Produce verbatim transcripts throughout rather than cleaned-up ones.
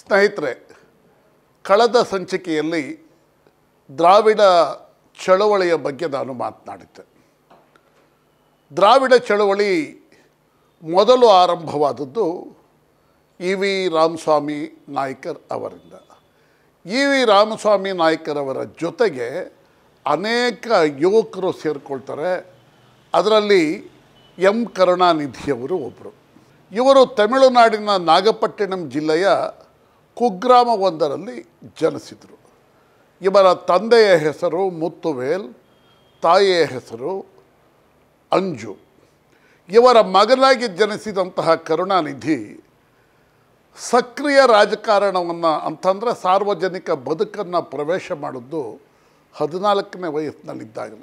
ಸ್ನೇಹಿತರೆ, ಕಳೆದ ಸಂಚಿಕೆಯಲ್ಲಿ ದ್ರಾವಿಡ ಚಳವಳಿಯ ಬಗ್ಗೆ ನಾನು ಮಾತನಾಡಿದ್ದೆ. ದ್ರಾವಿಡ ಚಳವಳಿ ಮೊದಲು ಆರಂಭವಾದದ್ದು ಇ ವಿ ರಾಮಸ್ವಾಮಿ ನಾಯ್ಕರ್ ಅವರಿಂದ. ಇ ವಿ ರಾಮಸ್ವಾಮಿ ನಾಯ್ಕರ್ ಅವರ ಜೊತೆಗೆ ಅನೇಕ ಯುವಕರು ಸೇರಿಕೊಳ್ತಾರೆ. ಅದರಲ್ಲಿ ಎಂ ಕರುಣಾನಿಧಿಯವರು ಒಬ್ಬರು. ಇವರು ತಮಿಳುನಾಡಿನ ನಾಗಪಟ್ಟಿಣಂ ಜಿಲ್ಲೆಯ ಕುಗ್ರಾಮವೊಂದರಲ್ಲಿ ಜನಿಸಿದರು. ಇವರ ತಂದೆಯ ಹೆಸರು ಮುತ್ತುವೇಲ್, ತಾಯಿಯ ಹೆಸರು ಅಂಜು. ಇವರ ಮಗನಾಗಿ ಜನಿಸಿದಂತಹ ಕರುಣಾನಿಧಿ ಸಕ್ರಿಯ ರಾಜಕಾರಣವನ್ನು ಅಂತಂದರೆ ಸಾರ್ವಜನಿಕ ಬದುಕನ್ನು ಪ್ರವೇಶ ಮಾಡಿದ್ದು ಹದಿನಾಲ್ಕನೇ ವಯಸ್ಸಿನಲ್ಲಿದ್ದಾಗಲೇ.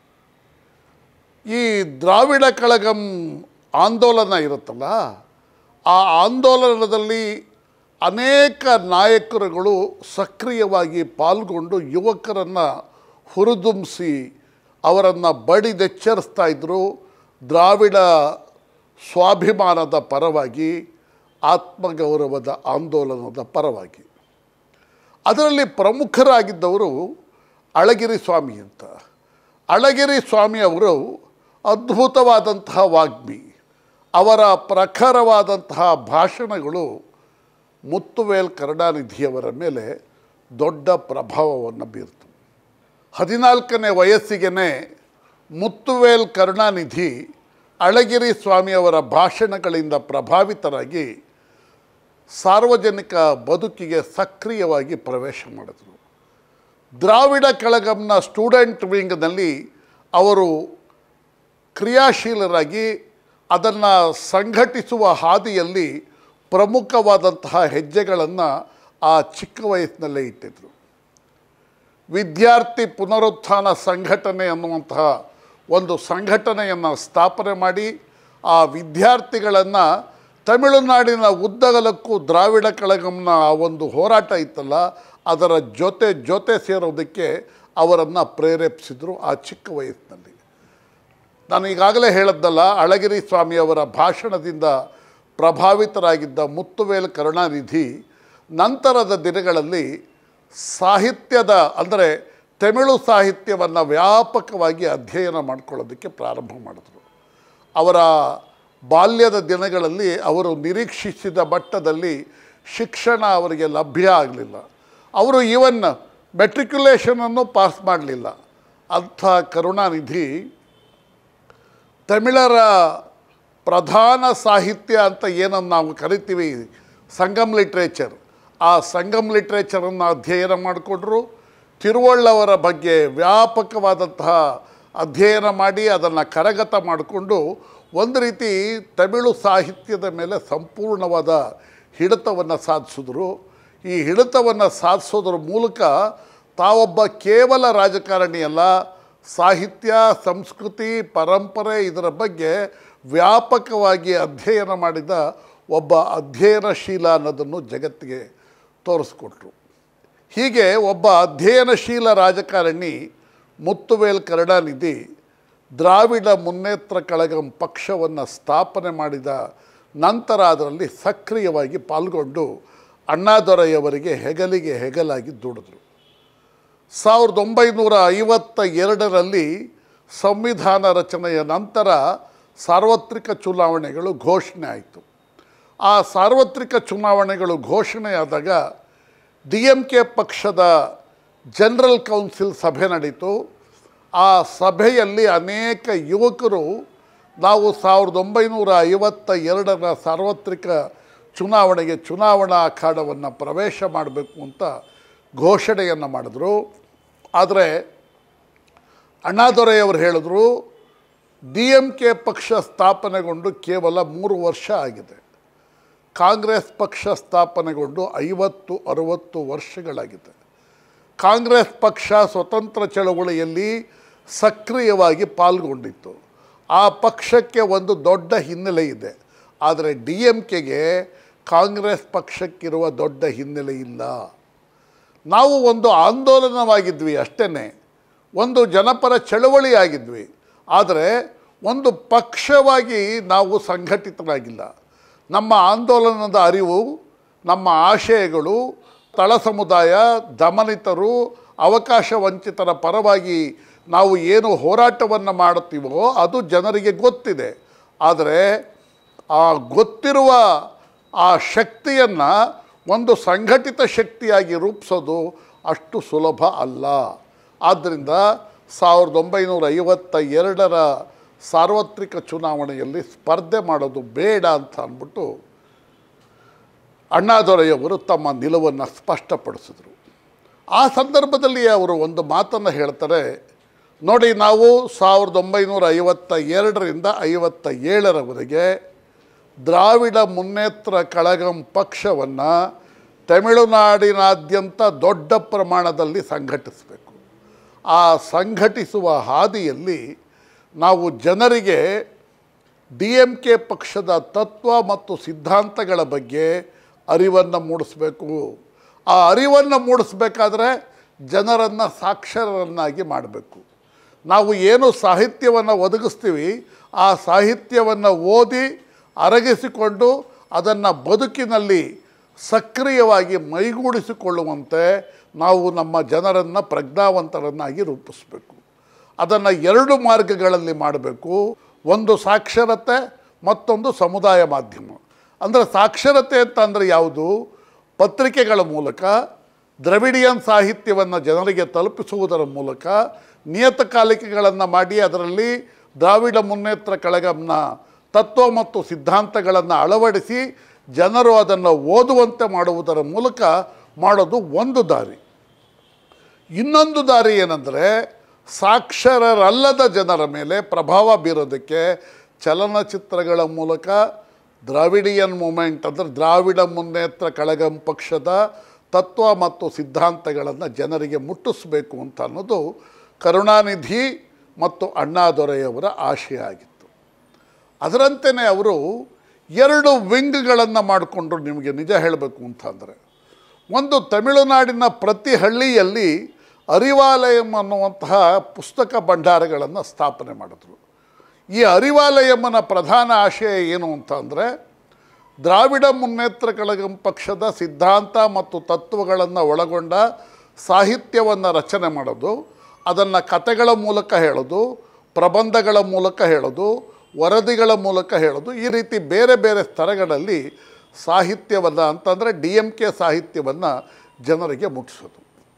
ಈ ದ್ರಾವಿಡ ಕಳಗಂ ಆಂದೋಲನ ಇರುತ್ತಲ್ಲ, ಆ ಆಂದೋಲನದಲ್ಲಿ ಅನೇಕ ನಾಯಕರುಗಳು ಸಕ್ರಿಯವಾಗಿ ಪಾಲ್ಗೊಂಡು ಯುವಕರನ್ನು ಹುರಿದುಂಬಿಸಿ ಅವರನ್ನು ಬಡಿದೆಚ್ಚರಿಸ್ತಾ ಇದ್ದರು. ದ್ರಾವಿಡ ಸ್ವಾಭಿಮಾನದ ಪರವಾಗಿ, ಆತ್ಮಗೌರವದ ಆಂದೋಲನದ ಪರವಾಗಿ. ಅದರಲ್ಲಿ ಪ್ರಮುಖರಾಗಿದ್ದವರು ಅಳಗಿರಿ ಸ್ವಾಮಿ ಅಂತ. ಅಳಗಿರಿ ಸ್ವಾಮಿ ಅವರು ಅದ್ಭುತವಾದಂತಹ ವಾಗ್ಮಿ. ಅವರ ಪ್ರಖರವಾದಂತಹ ಭಾಷಣಗಳು ಮುತ್ತುವೇಲ್ ಕರುಣಾನಿಧಿಯವರ ಮೇಲೆ ದೊಡ್ಡ ಪ್ರಭಾವವನ್ನು ಬೀರ್ತು. ಹದಿನಾಲ್ಕನೇ ವಯಸ್ಸಿಗೆ ಮುತ್ತುವೇಲ್ ಕರುಣಾನಿಧಿ ಅಳಗಿರಿ ಸ್ವಾಮಿಯವರ ಭಾಷಣಗಳಿಂದ ಪ್ರಭಾವಿತರಾಗಿ ಸಾರ್ವಜನಿಕ ಬದುಕಿಗೆ ಸಕ್ರಿಯವಾಗಿ ಪ್ರವೇಶ ಮಾಡಿದರು. ದ್ರಾವಿಡ ಕಳಗಂನ ಸ್ಟೂಡೆಂಟ್ ವಿಂಗ್ನಲ್ಲಿ ಅವರು ಕ್ರಿಯಾಶೀಲರಾಗಿ ಅದನ್ನು ಸಂಘಟಿಸುವ ಹಾದಿಯಲ್ಲಿ ಪ್ರಮುಖವಾದಂತಹ ಹೆಜ್ಜೆಗಳನ್ನು ಆ ಚಿಕ್ಕ ವಯಸ್ಸಿನಲ್ಲೇ ಇಟ್ಟಿದ್ದರು. ವಿದ್ಯಾರ್ಥಿ ಪುನರುತ್ಥಾನ ಸಂಘಟನೆ ಅನ್ನುವಂತಹ ಒಂದು ಸಂಘಟನೆಯನ್ನು ಸ್ಥಾಪನೆ ಮಾಡಿ ಆ ವಿದ್ಯಾರ್ಥಿಗಳನ್ನು ತಮಿಳುನಾಡಿನ ಉದ್ದಗಲಕ್ಕೂ ದ್ರಾವಿಡ ಕಳಗಂನ ಆ ಒಂದು ಹೋರಾಟ ಇತ್ತಲ್ಲ, ಅದರ ಜೊತೆ ಜೊತೆ ಸೇರೋದಕ್ಕೆ ಅವರನ್ನು ಪ್ರೇರೇಪಿಸಿದರು ಆ ಚಿಕ್ಕ ವಯಸ್ಸಿನಲ್ಲಿ. ನಾನು ಈಗಾಗಲೇ ಹೇಳಿದ್ದಲ್ಲ, ಅಳಗಿರಿ ಸ್ವಾಮಿಯವರ ಭಾಷಣದಿಂದ ಪ್ರಭಾವಿತರಾಗಿದ್ದ ಮುತ್ತುವೇಲ್ ಕರುಣಾನಿಧಿ ನಂತರದ ದಿನಗಳಲ್ಲಿ ಸಾಹಿತ್ಯದ ಅಂದರೆ ತಮಿಳು ಸಾಹಿತ್ಯವನ್ನು ವ್ಯಾಪಕವಾಗಿ ಅಧ್ಯಯನ ಮಾಡಿಕೊಳ್ಳೋದಕ್ಕೆ ಪ್ರಾರಂಭ ಮಾಡಿದರು. ಅವರ ಬಾಲ್ಯದ ದಿನಗಳಲ್ಲಿ ಅವರು ನಿರೀಕ್ಷಿಸಿದ ಮಟ್ಟದಲ್ಲಿ ಶಿಕ್ಷಣ ಅವರಿಗೆ ಲಭ್ಯ ಆಗಲಿಲ್ಲ. ಅವರು ಈವನ್ ಮೆಟ್ರಿಕ್ಯುಲೇಷನನ್ನು ಪಾಸ್ ಮಾಡಲಿಲ್ಲ. ಅಂಥ ಕರುಣಾನಿಧಿ ತಮಿಳರ ಪ್ರಧಾನ ಸಾಹಿತ್ಯ ಅಂತ ಏನನ್ನು ನಾವು ಕರಿತೀವಿ, ಸಂಗಮ್ ಲಿಟ್ರೇಚರ್, ಆ ಸಂಗಮ್ ಲಿಟ್ರೇಚರನ್ನು ಅಧ್ಯಯನ ಮಾಡಿಕೊಂಡ್ರು. ತಿರುವಳ್ಳವರ ಬಗ್ಗೆ ವ್ಯಾಪಕವಾದಂತಹ ಅಧ್ಯಯನ ಮಾಡಿ ಅದನ್ನು ಕರಗತ ಮಾಡಿಕೊಂಡು ಒಂದು ರೀತಿ ತಮಿಳು ಸಾಹಿತ್ಯದ ಮೇಲೆ ಸಂಪೂರ್ಣವಾದ ಹಿಡಿತವನ್ನು ಸಾಧಿಸಿದ್ರು. ಈ ಹಿಡಿತವನ್ನು ಸಾಧಿಸೋದ್ರ ಮೂಲಕ ತಾವೊಬ್ಬ ಕೇವಲ ರಾಜಕಾರಣಿಯಲ್ಲ, ಸಾಹಿತ್ಯ, ಸಂಸ್ಕೃತಿ, ಪರಂಪರೆ ಇದರ ಬಗ್ಗೆ ವ್ಯಾಪಕವಾಗಿ ಅಧ್ಯಯನ ಮಾಡಿದ ಒಬ್ಬ ಅಧ್ಯಯನಶೀಲ ಅನ್ನೋದನ್ನು ಜಗತ್ತಿಗೆ ತೋರಿಸ್ಕೊಟ್ರು. ಹೀಗೆ ಒಬ್ಬ ಅಧ್ಯಯನಶೀಲ ರಾಜಕಾರಣಿ ಮುತ್ತುವೇಲ್ ಕರುಣಾನಿಧಿ ದ್ರಾವಿಡ ಮುನ್ನೇತ್ರ ಕಳಗಂ ಪಕ್ಷವನ್ನು ಸ್ಥಾಪನೆ ಮಾಡಿದ ನಂತರ ಅದರಲ್ಲಿ ಸಕ್ರಿಯವಾಗಿ ಪಾಲ್ಗೊಂಡು ಅಣ್ಣಾದೊರೆಯವರಿಗೆ ಹೆಗಲಿಗೆ ಹೆಗಲಾಗಿ ದುಡಿದ್ರು. ಸಾವಿರದ ಒಂಬೈನೂರ ಐವತ್ತ ಎರಡರಲ್ಲಿ ಸಂವಿಧಾನ ರಚನೆಯ ನಂತರ ಸಾರ್ವತ್ರಿಕ ಚುನಾವಣೆಗಳು ಘೋಷಣೆ ಆಯಿತು. ಆ ಸಾರ್ವತ್ರಿಕ ಚುನಾವಣೆಗಳು ಘೋಷಣೆಯಾದಾಗ ಡಿ ಎಂ ಕೆ ಪಕ್ಷದ ಜನರಲ್ ಕೌನ್ಸಿಲ್ ಸಭೆ ನಡೀತು. ಆ ಸಭೆಯಲ್ಲಿ ಅನೇಕ ಯುವಕರು ನಾವು ಸಾವಿರದ ಒಂಬೈನೂರ ಐವತ್ತ ಎರಡರ ಸಾರ್ವತ್ರಿಕ ಚುನಾವಣೆಗೆ ಚುನಾವಣಾ ಅಖಾಡವನ್ನು ಪ್ರವೇಶ ಮಾಡಬೇಕು ಅಂತ ಘೋಷಣೆಯನ್ನು ಮಾಡಿದ್ರು. ಆದರೆ ಅಣ್ಣಾದೊರೆಯವರು ಹೇಳಿದ್ರು, ಡಿ ಎಂ ಕೆ ಪಕ್ಷ ಸ್ಥಾಪನೆಗೊಂಡು ಕೇವಲ ಮೂರು ವರ್ಷ ಆಗಿದೆ, ಕಾಂಗ್ರೆಸ್ ಪಕ್ಷ ಸ್ಥಾಪನೆಗೊಂಡು ಐವತ್ತು ಅರುವತ್ತು ವರ್ಷಗಳಾಗಿದೆ. ಕಾಂಗ್ರೆಸ್ ಪಕ್ಷ ಸ್ವತಂತ್ರ ಚಳವಳಿಯಲ್ಲಿ ಸಕ್ರಿಯವಾಗಿ ಪಾಲ್ಗೊಂಡಿತ್ತು. ಆ ಪಕ್ಷಕ್ಕೆ ಒಂದು ದೊಡ್ಡ ಹಿನ್ನೆಲೆ ಇದೆ. ಆದರೆ ಡಿ ಎಂ ಕೆಗೆ ಕಾಂಗ್ರೆಸ್ ಪಕ್ಷಕ್ಕಿರುವ ದೊಡ್ಡ ಹಿನ್ನೆಲೆ ಇಲ್ಲ. ನಾವು ಒಂದು ಆಂದೋಲನವಾಗಿದ್ವಿ ಅಷ್ಟೇ, ಒಂದು ಜನಪರ ಚಳವಳಿ ಆಗಿದ್ವಿ. ಆದರೆ ಒಂದು ಪಕ್ಷವಾಗಿ ನಾವು ಸಂಘಟಿತರಾಗಿಲ್ಲ. ನಮ್ಮ ಆಂದೋಲನದ ಅರಿವು ನಮ್ಮ ಆಶಯಗಳು ತಳ ಸಮುದಾಯ, ದಮನಿತರು, ಅವಕಾಶ ವಂಚಿತರ ಪರವಾಗಿ ನಾವು ಏನು ಹೋರಾಟವನ್ನು ಮಾಡುತ್ತೀವೋ ಅದು ಜನರಿಗೆ ಗೊತ್ತಿದೆ. ಆದರೆ ಆ ಗೊತ್ತಿರುವ ಆ ಶಕ್ತಿಯನ್ನು ಒಂದು ಸಂಘಟಿತ ಶಕ್ತಿಯಾಗಿ ರೂಪಿಸೋದು ಅಷ್ಟು ಸುಲಭ ಅಲ್ಲ. ಆದ್ದರಿಂದ ಸಾವಿರದ ಒಂಬೈನೂರ ಐವತ್ತ ಎರಡರ ಸಾರ್ವತ್ರಿಕ ಚುನಾವಣೆಯಲ್ಲಿ ಸ್ಪರ್ಧೆ ಮಾಡೋದು ಬೇಡ ಅಂತ ಅಂದ್ಬಿಟ್ಟು ಅಣ್ಣಾದೊರೆಯವರು ತಮ್ಮ ನಿಲುವನ್ನು ಸ್ಪಷ್ಟಪಡಿಸಿದರು. ಆ ಸಂದರ್ಭದಲ್ಲಿ ಅವರು ಒಂದು ಮಾತನ್ನು ಹೇಳ್ತಾರೆ, ನೋಡಿ, ನಾವು ಸಾವಿರದ ಒಂಬೈನೂರ ಐವತ್ತ ಎರಡರಿಂದ ಐವತ್ತ ಏಳರವರೆಗೆ ದ್ರಾವಿಡ ಮುನ್ನೇತ್ರ ಕಳಗಂ ಪಕ್ಷವನ್ನು ತಮಿಳುನಾಡಿನಾದ್ಯಂತ ದೊಡ್ಡ ಪ್ರಮಾಣದಲ್ಲಿ ಸಂಘಟಿಸಬೇಕು. ಆ ಸಂಘಟಿಸುವ ಹಾದಿಯಲ್ಲಿ ನಾವು ಜನರಿಗೆ ಡಿ ಎಮ್ ಕೆ ಪಕ್ಷದ ತತ್ವ ಮತ್ತು ಸಿದ್ಧಾಂತಗಳ ಬಗ್ಗೆ ಅರಿವನ್ನು ಮೂಡಿಸಬೇಕು. ಆ ಅರಿವನ್ನು ಮೂಡಿಸ್ಬೇಕಾದ್ರೆ ಜನರನ್ನು ಸಾಕ್ಷರರನ್ನಾಗಿ ಮಾಡಬೇಕು. ನಾವು ಏನು ಸಾಹಿತ್ಯವನ್ನು ಒದಗಿಸ್ತೀವಿ ಆ ಸಾಹಿತ್ಯವನ್ನು ಓದಿ ಅರಗಿಸಿಕೊಂಡು ಅದನ್ನು ಬದುಕಿನಲ್ಲಿ ಸಕ್ರಿಯವಾಗಿ ಮೈಗೂಡಿಸಿಕೊಳ್ಳುವಂತೆ ನಾವು ನಮ್ಮ ಜನರನ್ನು ಪ್ರಜ್ಞಾವಂತರನ್ನಾಗಿ ರೂಪಿಸಬೇಕು. ಅದನ್ನು ಎರಡು ಮಾರ್ಗಗಳಲ್ಲಿ ಮಾಡಬೇಕು. ಒಂದು ಸಾಕ್ಷರತೆ, ಮತ್ತೊಂದು ಸಮುದಾಯ ಮಾಧ್ಯಮ. ಅಂದರೆ ಸಾಕ್ಷರತೆ ಅಂತಂದರೆ ಯಾವುದು? ಪತ್ರಿಕೆಗಳ ಮೂಲಕ ದ್ರವಿಡಿಯನ್ ಸಾಹಿತ್ಯವನ್ನು ಜನರಿಗೆ ತಲುಪಿಸುವುದರ ಮೂಲಕ ನಿಯತಕಾಲಿಕೆಗಳನ್ನು ಮಾಡಿ ಅದರಲ್ಲಿ ದ್ರಾವಿಡ ಮುನ್ನೇತ್ರ ಕಳಗಂನ ತತ್ವ ಮತ್ತು ಸಿದ್ಧಾಂತಗಳನ್ನು ಅಳವಡಿಸಿ ಜನರು ಅದನ್ನು ಓದುವಂತೆ ಮಾಡುವುದರ ಮೂಲಕ ಮಾಡೋದು ಒಂದು ದಾರಿ. ಇನ್ನೊಂದು ದಾರಿ ಏನೆಂದರೆ, ಸಾಕ್ಷರರಲ್ಲದ ಜನರ ಮೇಲೆ ಪ್ರಭಾವ ಬೀರೋದಕ್ಕೆ ಚಲನಚಿತ್ರಗಳ ಮೂಲಕ ದ್ರಾವಿಡಿಯನ್ ಮೂಮೆಂಟ್ ಅಂದರೆ ದ್ರಾವಿಡ ಮುನ್ನೇತ್ರ ಕಳಗಂ ಪಕ್ಷದ ತತ್ವ ಮತ್ತು ಸಿದ್ಧಾಂತಗಳನ್ನು ಜನರಿಗೆ ಮುಟ್ಟಿಸಬೇಕು ಅಂತ ಅನ್ನೋದು ಕರುಣಾನಿಧಿ ಮತ್ತು ಅಣ್ಣಾದೊರೆಯವರ ಆಶಯ ಆಗಿತ್ತು. ಅದರಂತೆಯೇ ಅವರು ಎರಡು ವಿಂಗ್ಗಳನ್ನು ಮಾಡಿಕೊಂಡ್ರು. ನಿಮಗೆ ನಿಜ ಹೇಳಬೇಕು ಅಂತಂದರೆ, ಒಂದು ತಮಿಳುನಾಡಿನ ಪ್ರತಿ ಹಳ್ಳಿಯಲ್ಲಿ ಅರಿವಾಲಯಂ ಅನ್ನುವಂತಹ ಪುಸ್ತಕ ಭಂಡಾರಗಳನ್ನು ಸ್ಥಾಪನೆ ಮಾಡಿದ್ರು. ಈ ಅರಿವಾಲಯಮ್ಮನ ಪ್ರಧಾನ ಆಶಯ ಏನು ಅಂತ ಅಂದರೆ, ದ್ರಾವಿಡ ಮುನ್ನೇತ್ರ ಕಳಗಂ ಪಕ್ಷದ ಸಿದ್ಧಾಂತ ಮತ್ತು ತತ್ವಗಳನ್ನು ಒಳಗೊಂಡ ಸಾಹಿತ್ಯವನ್ನು ರಚನೆ ಮಾಡೋದು, ಅದನ್ನು ಕಥೆಗಳ ಮೂಲಕ ಹೇಳೋದು, ಪ್ರಬಂಧಗಳ ಮೂಲಕ ಹೇಳೋದು, ವರದಿಗಳ ಮೂಲಕ ಹೇಳೋದು, ಈ ರೀತಿ ಬೇರೆ ಬೇರೆ ಸ್ತರಗಳಲ್ಲಿ ಸಾಹಿತ್ಯವನ್ನು ಅಂತಂದರೆ ಡಿ ಎಮ್ ಕೆ ಸಾಹಿತ್ಯವನ್ನು ಜನರಿಗೆ ಮುಟ್ಟಿಸೋದು.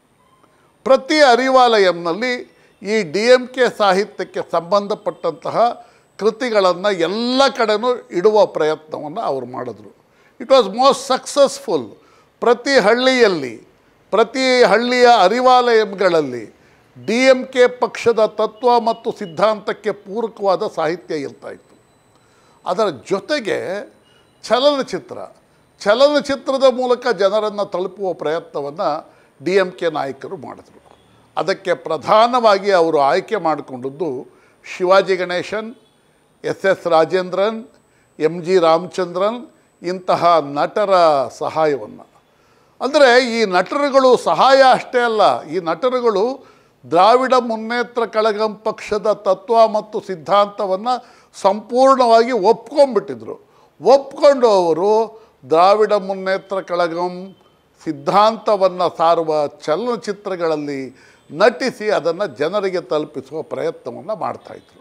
ಪ್ರತಿ ಅರಿವಾಲಯಂನಲ್ಲಿ ಈ ಡಿ ಎಮ್ ಕೆ ಸಾಹಿತ್ಯಕ್ಕೆ ಸಂಬಂಧಪಟ್ಟಂತಹ ಕೃತಿಗಳನ್ನು ಎಲ್ಲ ಕಡೆನೂ ಇಡುವ ಪ್ರಯತ್ನವನ್ನು ಅವರು ಮಾಡಿದ್ರು. It was most successful. ಪ್ರತಿ ಹಳ್ಳಿಯಲ್ಲಿ, ಪ್ರತಿ ಹಳ್ಳಿಯ ಅರಿವಾಲಯಂಗಳಲ್ಲಿ ಡಿ ಎಮ್ ಕೆ ಪಕ್ಷದ ತತ್ವ ಮತ್ತು ಸಿದ್ಧಾಂತಕ್ಕೆ ಪೂರಕವಾದ ಸಾಹಿತ್ಯ ಇರ್ತಾಯಿತ್ತು. ಅದರ ಜೊತೆಗೆ ಚಲನಚಿತ್ರ ಚಲನಚಿತ್ರದ ಮೂಲಕ ಜನರನ್ನು ತಲುಪುವ ಪ್ರಯತ್ನವನ್ನು ಡಿ ಎಮ್ ಕೆ ನಾಯಕರು ಮಾಡಿದ್ರು. ಅದಕ್ಕೆ ಪ್ರಧಾನವಾಗಿ ಅವರು ಆಯ್ಕೆ ಮಾಡಿಕೊಂಡದ್ದು Shivaji Ganesan, S S Rajendran, M G Ramachandran ಇಂತಹ ನಟರ ಸಹಾಯವನ್ನು. ಅಂದರೆ ಈ ನಟರುಗಳು ಸಹಾಯ ಅಷ್ಟೇ ಅಲ್ಲ, ಈ ನಟರುಗಳು ದ್ರಾವಿಡ ಮುನ್ನೇತ್ರ ಕಳಗಂ ಪಕ್ಷದ ತತ್ವ ಮತ್ತು ಸಿದ್ಧಾಂತವನ್ನು ಸಂಪೂರ್ಣವಾಗಿ ಒಪ್ಕೊಂಡ್ಬಿಟ್ಟಿದ್ರು. ಒಪ್ಕೊಂಡು ಅವರು ದ್ರಾವಿಡ ಮುನ್ನೇತ್ರ ಕಳಗಂ ಸಿದ್ಧಾಂತವನ್ನು ಸಾರುವ ಚಲನಚಿತ್ರಗಳಲ್ಲಿ ನಟಿಸಿ ಅದನ್ನು ಜನರಿಗೆ ತಲುಪಿಸುವ ಪ್ರಯತ್ನವನ್ನು ಮಾಡ್ತಾಯಿದ್ರು.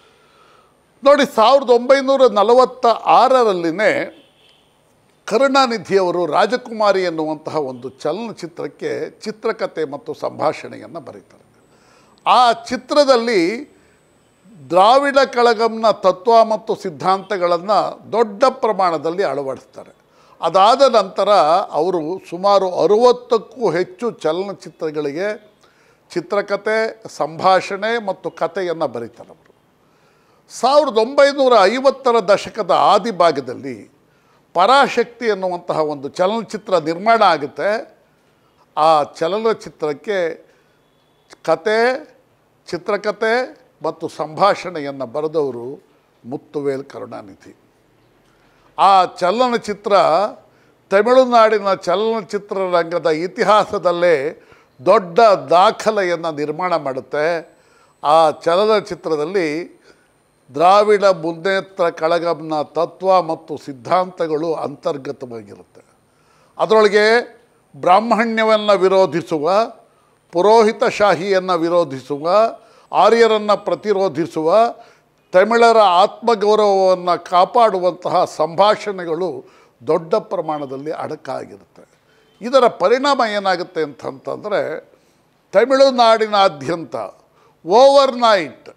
ನೋಡಿ, ಸಾವಿರದ ಒಂಬೈನೂರ ನಲವತ್ತ ಆರರಲ್ಲಿನೇ ಕರುಣಾನಿಧಿಯವರು ರಾಜಕುಮಾರಿ ಎನ್ನುವಂತಹ ಒಂದು ಚಲನಚಿತ್ರಕ್ಕೆ ಚಿತ್ರಕಥೆ ಮತ್ತು ಸಂಭಾಷಣೆಯನ್ನು ಬರೀತಾರೆ. ಆ ಚಿತ್ರದಲ್ಲಿ ದ್ರಾವಿಡ ಕಳಗಂನ ತತ್ವ ಮತ್ತು ಸಿದ್ಧಾಂತಗಳನ್ನು ದೊಡ್ಡ ಪ್ರಮಾಣದಲ್ಲಿ ಅಳವಡಿಸ್ತಾರೆ. ಅದಾದ ನಂತರ ಅವರು ಸುಮಾರು ಅರುವತ್ತಕ್ಕೂ ಹೆಚ್ಚು ಚಲನಚಿತ್ರಗಳಿಗೆ ಚಿತ್ರಕಥೆ, ಸಂಭಾಷಣೆ ಮತ್ತು ಕಥೆಯನ್ನು ಬರೀತಾರೆ ಅವರು. ಸಾವಿರದ ಒಂಬೈನೂರ ಐವತ್ತರ ದಶಕದ ಆದಿಭಾಗದಲ್ಲಿ ಪರಾಶಕ್ತಿ ಎನ್ನುವಂತಹ ಒಂದು ಚಲನಚಿತ್ರ ನಿರ್ಮಾಣ ಆಗುತ್ತೆ. ಆ ಚಲನಚಿತ್ರಕ್ಕೆ ಕತೆ, ಚಿತ್ರಕಥೆ ಮತ್ತು ಸಂಭಾಷಣೆಯನ್ನು ಬರೆದವರು ಮುತ್ತುವೇಲ್ ಕರುಣಾನಿಧಿ. ಆ ಚಲನಚಿತ್ರ ತಮಿಳುನಾಡಿನ ಚಲನಚಿತ್ರ ರಂಗದ ಇತಿಹಾಸದಲ್ಲೇ ದೊಡ್ಡ ದಾಖಲೆಯನ್ನು ನಿರ್ಮಾಣ ಮಾಡುತ್ತೆ. ಆ ಚಲನಚಿತ್ರದಲ್ಲಿ ದ್ರಾವಿಡ ಮುನ್ನೇತ್ರ ಕಳಗಂನ ತತ್ವ ಮತ್ತು ಸಿದ್ಧಾಂತಗಳು ಅಂತರ್ಗತವಾಗಿರುತ್ತೆ. ಅದರೊಳಗೆ ಬ್ರಾಹ್ಮಣ್ಯವನ್ನು ವಿರೋಧಿಸುವ, ಪುರೋಹಿತಶಾಹಿಯನ್ನು ವಿರೋಧಿಸುವ, ಆರ್ಯರನ್ನು ಪ್ರತಿರೋಧಿಸುವ, ತಮಿಳರ ಆತ್ಮಗೌರವವನ್ನು ಕಾಪಾಡುವಂತಹ ಸಂಭಾಷಣೆಗಳು ದೊಡ್ಡ ಪ್ರಮಾಣದಲ್ಲಿ ಅಡಕಾಗಿರುತ್ತೆ. ಇದರ ಪರಿಣಾಮ ಏನಾಗುತ್ತೆ ಅಂತಂತಂದರೆ ತಮಿಳುನಾಡಿನಾದ್ಯಂತ ಓವರ್ನೈಟ್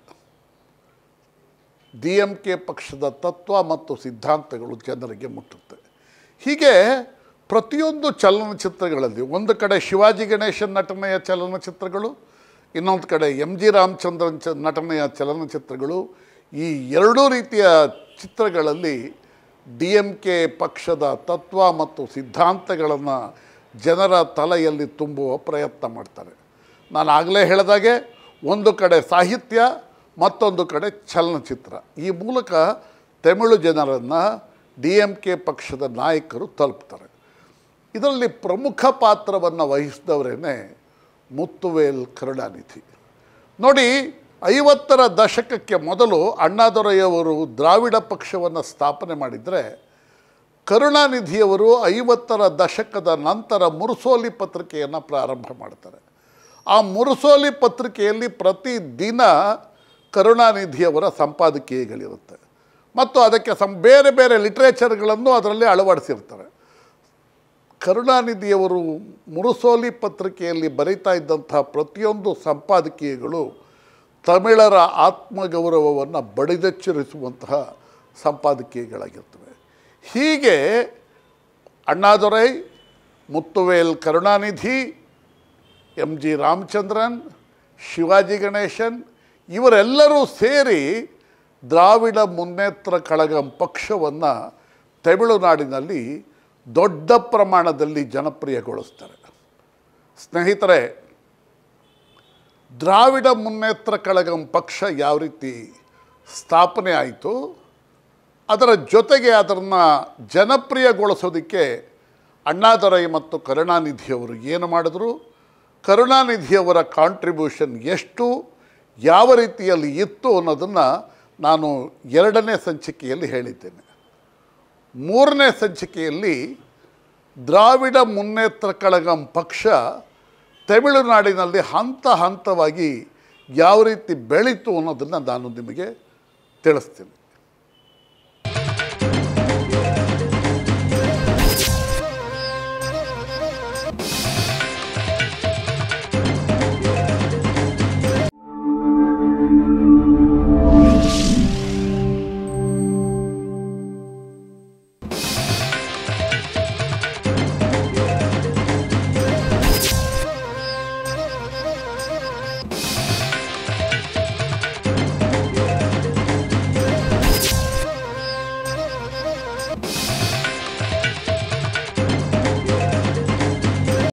ಡಿ ಎಂ ಕೆ ಪಕ್ಷದ ತತ್ವ ಮತ್ತು ಸಿದ್ಧಾಂತಗಳು ಜನರಿಗೆ ಮುಟ್ಟುತ್ತೆ. ಹೀಗೆ ಪ್ರತಿಯೊಂದು ಚಲನಚಿತ್ರಗಳಲ್ಲಿ ಒಂದು ಕಡೆ ಶಿವಾಜಿ ಗಣೇಶನ್ ನಟನೆಯ ಚಲನಚಿತ್ರಗಳು, ಇನ್ನೊಂದು ಕಡೆ ಎಂ ಜಿ ರಾಮಚಂದ್ರನ್ ಚ ನಟನೆಯ ಚಲನಚಿತ್ರಗಳು, ಈ ಎರಡೂ ರೀತಿಯ ಚಿತ್ರಗಳಲ್ಲಿ ಡಿ ಎಂ ಕೆ ಪಕ್ಷದ ತತ್ವ ಮತ್ತು ಸಿದ್ಧಾಂತಗಳನ್ನು ಜನರ ತಲೆಯಲ್ಲಿ ತುಂಬುವ ಪ್ರಯತ್ನ ಮಾಡ್ತಾರೆ. ನಾನು ಆಗಲೇ ಹೇಳಿದಾಗೆ ಒಂದು ಕಡೆ ಸಾಹಿತ್ಯ, ಮತ್ತೊಂದು ಕಡೆ ಚಲನಚಿತ್ರ, ಈ ಮೂಲಕ ತಮಿಳು ಜನರನ್ನು ಡಿ ಎಂ ಕೆ ಪಕ್ಷದ ನಾಯಕರು ತಲುಪ್ತಾರೆ. ಇದರಲ್ಲಿ ಪ್ರಮುಖ ಪಾತ್ರವನ್ನು ವಹಿಸಿದವರೇ ಮುತ್ತುವೇಲ್ ಕರುಣಾನಿಧಿ. ನೋಡಿ, ಐವತ್ತರ ದಶಕಕ್ಕೆ ಮೊದಲು ಅಣ್ಣಾದೊರೆಯವರು ದ್ರಾವಿಡ ಪಕ್ಷವನ್ನು ಸ್ಥಾಪನೆ ಮಾಡಿದರೆ, ಕರುಣಾನಿಧಿಯವರು ಐವತ್ತರ ದಶಕದ ನಂತರ ಮುರುಸೋಲಿ ಪತ್ರಿಕೆಯನ್ನು ಪ್ರಾರಂಭ ಮಾಡ್ತಾರೆ. ಆ ಮುರುಸೋಲಿ ಪತ್ರಿಕೆಯಲ್ಲಿ ಪ್ರತಿದಿನ ಕರುಣಾನಿಧಿಯವರ ಸಂಪಾದಕೀಯಗಳಿರುತ್ತೆ ಮತ್ತು ಅದಕ್ಕೆ ಸಂ ಬೇರೆ ಬೇರೆ ಲಿಟ್ರೇಚರ್ಗಳನ್ನು ಅದರಲ್ಲಿ ಅಳವಡಿಸಿರ್ತಾರೆ. ಕರುಣಾನಿಧಿಯವರು ಮುರುಸೋಲಿ ಪತ್ರಿಕೆಯಲ್ಲಿ ಬರೀತಾ ಇದ್ದಂತಹ ಪ್ರತಿಯೊಂದು ಸಂಪಾದಕೀಯಗಳು ತಮಿಳರ ಆತ್ಮಗೌರವವನ್ನು ಬಡಿದೆಚ್ಚರಿಸುವಂತಹ ಸಂಪಾದಕೀಯಗಳಾಗಿರ್ತವೆ. ಹೀಗೆ ಅಣ್ಣಾದೊರೈ, ಮುತ್ತುವೇಲ್ ಕರುಣಾನಿಧಿ, ಎಂ ಜಿ ರಾಮಚಂದ್ರನ್, ಶಿವಾಜಿ ಗಣೇಶನ್ ಇವರೆಲ್ಲರೂ ಸೇರಿ ದ್ರಾವಿಡ ಮುನ್ನೇತ್ರ ಕಳಗಂ ಪಕ್ಷವನ್ನು ತಮಿಳುನಾಡಿನಲ್ಲಿ ದೊಡ್ಡ ಪ್ರಮಾಣದಲ್ಲಿ ಜನಪ್ರಿಯಗೊಳಿಸ್ತಾರೆ. ಸ್ನೇಹಿತರೆ, ದ್ರಾವಿಡ ಮುನ್ನೇತ್ರ ಕಳಗಂ ಪಕ್ಷ ಯಾವ ರೀತಿ ಸ್ಥಾಪನೆ ಆಯಿತು, ಅದರ ಜೊತೆಗೆ ಅದನ್ನು ಜನಪ್ರಿಯಗೊಳಿಸೋದಕ್ಕೆ ಅಣ್ಣಾದೊರೈ ಮತ್ತು ಕರುಣಾನಿಧಿಯವರು ಏನು ಮಾಡಿದ್ರು, ಕರುಣಾನಿಧಿಯವರ ಕಾಂಟ್ರಿಬ್ಯೂಷನ್ ಎಷ್ಟು, ಯಾವ ರೀತಿಯಲ್ಲಿ ಇತ್ತು ಅನ್ನೋದನ್ನು ನಾನು ಎರಡನೇ ಸಂಚಿಕೆಯಲ್ಲಿ ಹೇಳಿದ್ದೇನೆ. ಮೂರನೇ ಸಂಚಿಕೆಯಲ್ಲಿ ದ್ರಾವಿಡ ಮುನ್ನೇತ್ರ ಕಳಗಂ ಪಕ್ಷ ತಮಿಳುನಾಡಿನಲ್ಲಿ ಹಂತ ಹಂತವಾಗಿ ಯಾವ ರೀತಿ ಬೆಳೀತು ಅನ್ನೋದನ್ನು ನಾನು ನಿಮಗೆ ತಿಳಿಸ್ತೀನಿ.